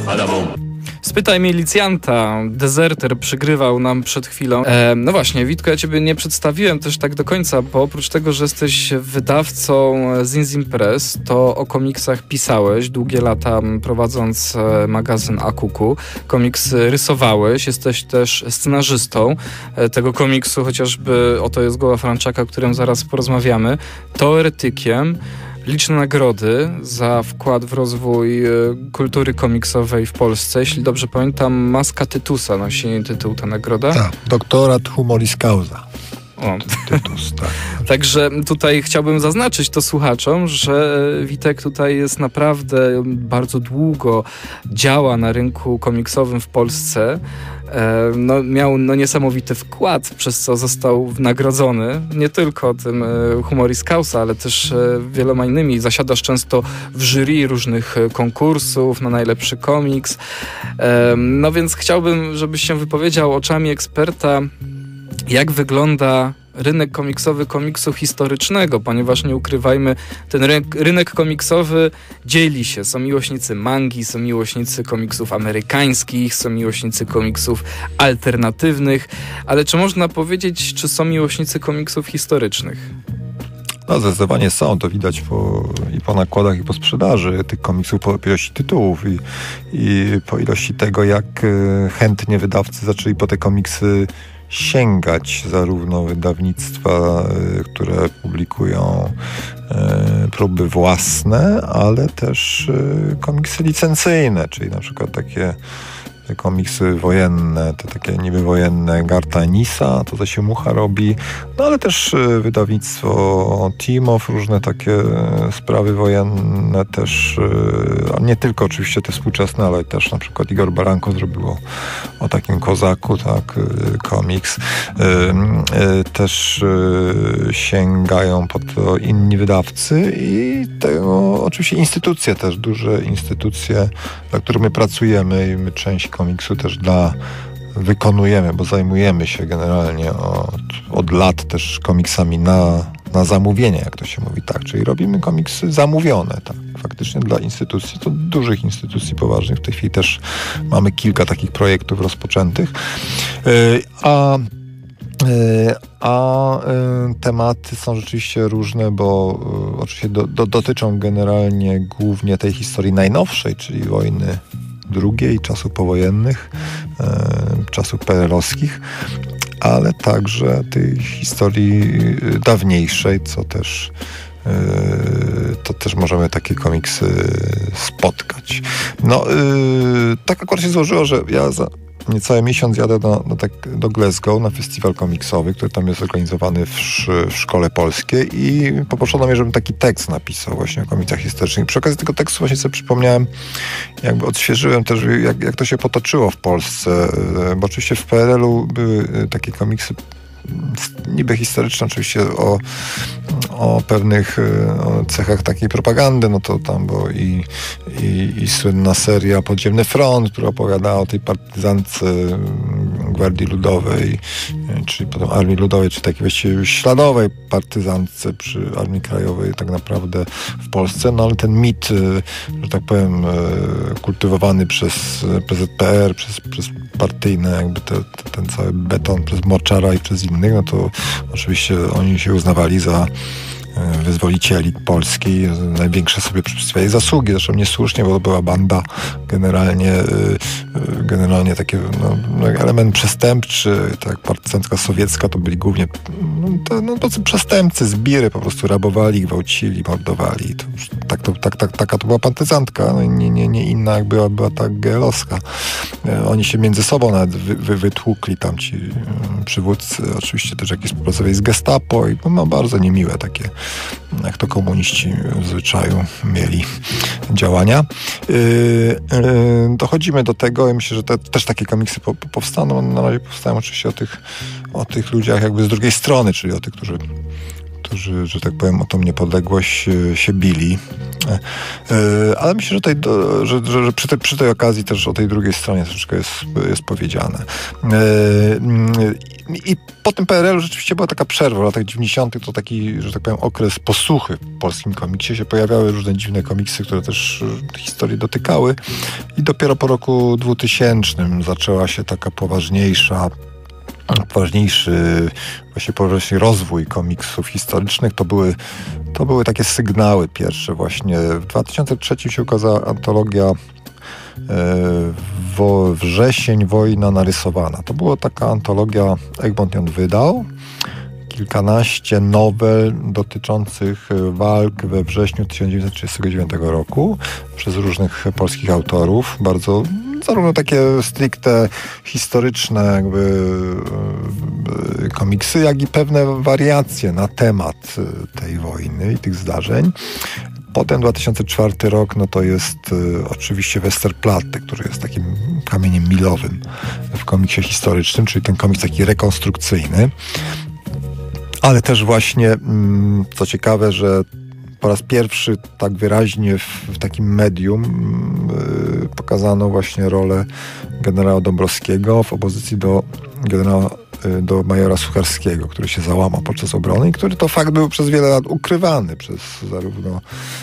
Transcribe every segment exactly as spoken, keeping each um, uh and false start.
Spytaj milicjanta, Dezerter przygrywał nam przed chwilą. E, no właśnie, Witku, ja ciebie nie przedstawiłem też tak do końca, bo oprócz tego, że jesteś wydawcą Zinzin Press, to o komiksach pisałeś długie lata, prowadząc magazyn Akuku. Komiksy rysowałeś, jesteś też scenarzystą tego komiksu, chociażby Oto jest głowa Franczaka, o którym zaraz porozmawiamy. Teoretykiem. Liczne nagrody za wkład w rozwój kultury komiksowej w Polsce. Jeśli dobrze pamiętam, Maska Tytusa nosi tytuł ta nagroda. Tak, doktorat humoris causa. O. Tytus, tak. Także tutaj chciałbym zaznaczyć to słuchaczom, że Witek tutaj jest naprawdę bardzo długo działa na rynku komiksowym w Polsce. No, miał no, niesamowity wkład, przez co został nagrodzony. Nie tylko tym humoris causa, ale też wieloma innymi. Zasiadasz często w jury różnych konkursów na najlepszy komiks. No więc chciałbym, żebyś się wypowiedział oczami eksperta, jak wygląda rynek komiksowy komiksu historycznego, ponieważ nie ukrywajmy, ten rynek, rynek komiksowy dzieli się. Są miłośnicy mangi, są miłośnicy komiksów amerykańskich, są miłośnicy komiksów alternatywnych, ale czy można powiedzieć, czy są miłośnicy komiksów historycznych? No zdecydowanie są, to widać po, i po nakładach, i po sprzedaży tych komiksów, po ilości tytułów i, i po ilości tego, jak chętnie wydawcy zaczęli po te komiksy sięgać, zarówno wydawnictwa, które publikują próby własne, ale też komiksy licencyjne, czyli na przykład takie te komiksy wojenne, te takie niby wojenne Garta Enisa, to co się Mucha robi, no ale też wydawnictwo Timow, różne takie sprawy wojenne też, a nie tylko oczywiście te współczesne, ale też na przykład Igor Baranko zrobiło o takim kozaku, tak, komiks. Też sięgają po to inni wydawcy i tego oczywiście instytucje też, duże instytucje, dla których my pracujemy i my część komiksu też dla wykonujemy, bo zajmujemy się generalnie od, od lat też komiksami na, na zamówienie, jak to się mówi, tak, czyli robimy komiksy zamówione, tak, faktycznie dla instytucji, to dużych instytucji poważnych, w tej chwili też mamy kilka takich projektów rozpoczętych, yy, a A y, tematy są rzeczywiście różne, bo y, oczywiście do, do, dotyczą generalnie głównie tej historii najnowszej, czyli wojny drugiej, czasów powojennych, y, czasów peerelowskich, ale także tej historii dawniejszej, co też y, to też możemy takie komiksy spotkać. No, y, tak akurat się złożyło, że ja za niecały miesiąc jadę do, do, tak, do Glasgow na festiwal komiksowy, który tam jest organizowany w, w Szkole Polskiej i poproszono mnie, żebym taki tekst napisał właśnie o komiksach historycznych. Przy okazji tego tekstu właśnie sobie przypomniałem, jakby odświeżyłem też, jak, jak to się potoczyło w Polsce, bo oczywiście w P R L u były takie komiksy niby historyczne, oczywiście o, o pewnych o cechach takiej propagandy, no to tam było i, i, i słynna seria Podziemny Front, która opowiadała o tej partyzance Gwardii Ludowej, czyli potem Armii Ludowej, czy takiej właściwie śladowej partyzance przy Armii Krajowej tak naprawdę w Polsce, no ale ten mit, że tak powiem, kultywowany przez P Z P R, przez, przez partyjne jakby te, te, ten cały beton, przez Moczara i przez innych, no to oczywiście oni się uznawali za wyzwolicieli Polski, największe sobie przypisywali zasługi, zresztą niesłusznie, bo to była banda generalnie generalnie taki no, element przestępczy, tak partyzantka sowiecka to byli głównie no, to, no, to przestępcy, zbiry, po prostu rabowali, gwałcili, mordowali. To, tak, to, tak, tak, taka to była partyzantka, no, nie, nie, nie inna jak była, była ta geelowska. Oni się między sobą nawet wy, wy, wytłukli tam ci przywódcy, oczywiście też jakieś współpracowali z Gestapo i no, bardzo niemiłe takie, jak to komuniści w zwyczaju mieli działania. Yy, yy, dochodzimy do tego i myślę, że te, też takie komiksy po, po powstaną. Na razie powstają oczywiście o tych, o tych ludziach jakby z drugiej strony, czyli o tych, którzy, którzy, że tak powiem, o tą niepodległość się bili. Yy, ale myślę, że, tej, do, że, że, że przy, tej, przy tej okazji też o tej drugiej stronie troszeczkę jest, jest powiedziane. Yy, I po tym P R L-u rzeczywiście była taka przerwa. W latach dziewięćdziesiątych to taki, że tak powiem, okres posłuchy w polskim komiksie. Się pojawiały różne dziwne komiksy, które też historii dotykały. I dopiero po roku dwutysięcznym zaczęła się taka poważniejsza poważniejszy właśnie poważniejszy rozwój komiksów historycznych. To były, to były takie sygnały pierwsze właśnie. W dwa tysiące trzecim się ukazała antologia e, wo, Wrzesień, wojna narysowana. To była taka antologia, Egmont ją wydał. Kilkanaście nowel dotyczących walk we wrześniu tysiąc dziewięćset trzydziestego dziewiątego roku przez różnych polskich autorów. Bardzo zarówno takie stricte historyczne jakby komiksy, jak i pewne wariacje na temat tej wojny i tych zdarzeń. Potem dwa tysiące czwarty rok, no to jest y, oczywiście Westerplatte, który jest takim kamieniem milowym w komiksie historycznym, czyli ten komiks taki rekonstrukcyjny. Ale też właśnie, mm, co ciekawe, że po raz pierwszy tak wyraźnie w, w takim medium yy, pokazano właśnie rolę generała Dąbrowskiego w opozycji do generała, yy, do majora Sucharskiego, który się załamał podczas obrony i który to fakt był przez wiele lat ukrywany przez zarówno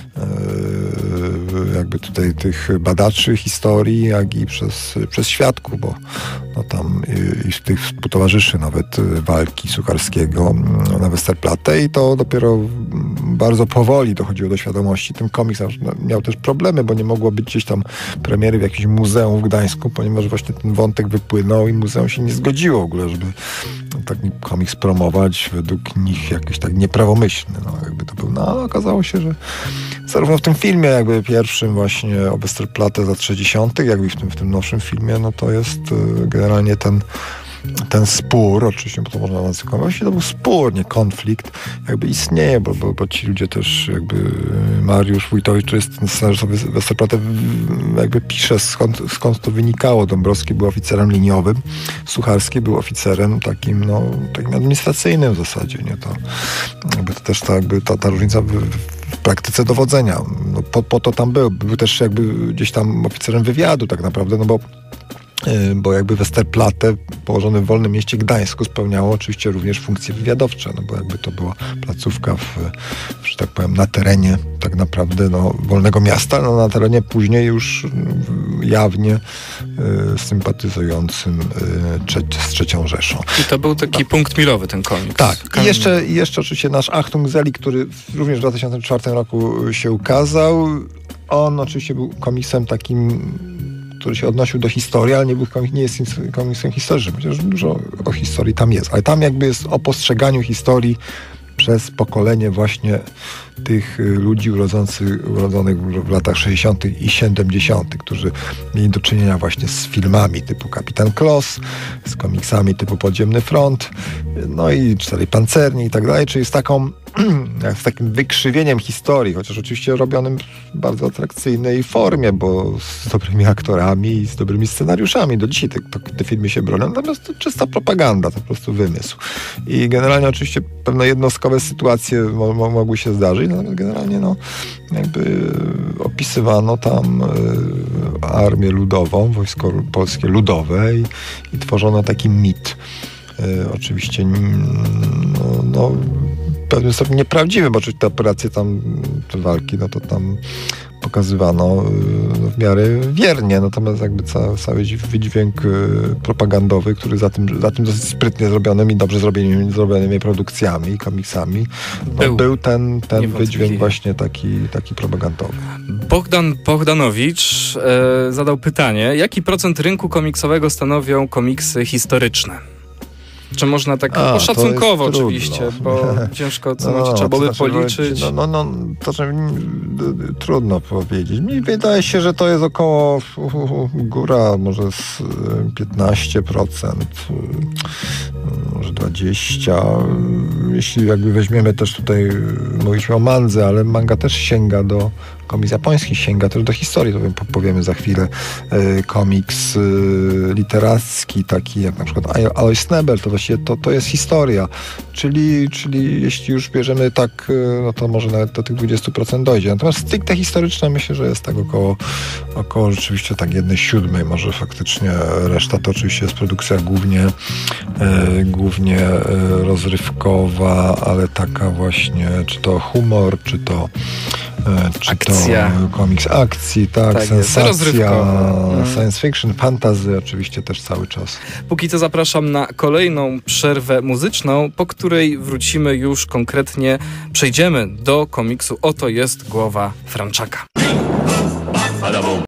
yy, jakby tutaj tych badaczy historii, jak i przez, przez świadków, bo no tam i, i tych współtowarzyszy nawet walki Sucharskiego na Westerplatte i to dopiero bardzo powoli dochodziło do świadomości. Ten komiks miał też problemy, bo nie mogło być gdzieś tam premiery w jakimś muzeum w Gdańsku, ponieważ właśnie ten wątek wypłynął i muzeum się nie zgodziło w ogóle, żeby taki komiks promować, według nich jakiś tak nieprawomyślny. No, jakby to był. No, ale okazało się, że zarówno w tym filmie jakby pierwszym właśnie o Westerplatte z lat sześćdziesiątych, jak i w tym, w tym nowszym filmie, no to jest generalnie ten ten spór, oczywiście, bo to można nazywać, właśnie to był spór, nie konflikt, jakby istnieje, bo, bo, bo ci ludzie też jakby Mariusz Wójtowicz, który jest ten scenariusz Westerplatte, jakby pisze skąd, skąd to wynikało. Dąbrowski był oficerem liniowym, Sucharski był oficerem takim, no, takim administracyjnym w zasadzie, nie? To jakby to też ta, jakby ta, ta różnica w, w praktyce dowodzenia. No, po, po to tam był. Był też jakby gdzieś tam oficerem wywiadu tak naprawdę, no bo bo jakby Westerplatte położone w wolnym mieście Gdańsku spełniało oczywiście również funkcje wywiadowcze, no bo jakby to była placówka w, że tak powiem, na terenie tak naprawdę no, wolnego miasta, no na terenie później już jawnie y, sympatyzującym y, trze z trzecią Rzeszą. I to był taki tak. punkt milowy ten komiks. Tak. I jeszcze, i jeszcze oczywiście nasz Achtung Selig, który również w dwa tysiące czwartym roku się ukazał. On oczywiście był komiksem takim, który się odnosił do historii, ale nie, był komik, nie jest komiksem historycznym, chociaż dużo o historii tam jest. Ale tam jakby jest o postrzeganiu historii przez pokolenie właśnie tych ludzi urodzonych, urodzonych w latach sześćdziesiątych i siedemdziesiątych, którzy mieli do czynienia właśnie z filmami typu Kapitan Kloss, z komiksami typu Podziemny Front, no i Czterej Pancerni i tak dalej, czyli z taką z takim wykrzywieniem historii, chociaż oczywiście robionym w bardzo atrakcyjnej formie, bo z dobrymi aktorami i z dobrymi scenariuszami. Do dzisiaj te, te filmy się bronią, natomiast to czysta propaganda, to po prostu wymysł. I generalnie oczywiście pewne jednostkowe sytuacje mo mo mogły się zdarzyć, natomiast generalnie no, jakby opisywano tam y, armię ludową, wojsko polskie ludowe i, i tworzono taki mit. Y, oczywiście no, no w pewnym stopniu nieprawdziwy, bo oczywiście te operacje tam, te walki, no to tam pokazywano no, w miarę wiernie, natomiast jakby ca, cały wydźwięk propagandowy, który za tym, za tym dosyć sprytnie zrobionym i dobrze zrobionymi, zrobionymi produkcjami i komiksami, no, był, był ten, ten wydźwięk właśnie taki, taki propagandowy. Bogdan Bogdanowicz e, zadał pytanie, jaki procent rynku komiksowego stanowią komiksy historyczne? Czy można tak A, oszacunkowo oczywiście, bo ciężko co no, trzeba by znaczy, policzyć. No, no, no to znaczy, trudno powiedzieć. Mi wydaje się, że to jest około uh, uh, góra może z piętnaście procent, może dwadzieścia procent. Jeśli jakby weźmiemy też tutaj, mówiliśmy o mandze, ale manga też sięga do komiks japoński sięga też do historii, to powiemy za chwilę. Komiks literacki, taki jak na przykład Alois Snebel, to właściwie to, to jest historia. Czyli, czyli jeśli już bierzemy tak, no to może nawet do tych dwudziestu procent dojdzie. Natomiast stricte historyczne myślę, że jest tak około, około rzeczywiście tak jednej siódmej, może faktycznie reszta to oczywiście jest produkcja głównie, e, głównie e, rozrywkowa, ale taka właśnie, czy to humor, czy to czy akcja. To komiks akcji, tak, tak sensacja, science fiction, fantasy oczywiście też cały czas. Póki co zapraszam na kolejną przerwę muzyczną, po której wrócimy już konkretnie, przejdziemy do komiksu Oto jest głowa Franczaka.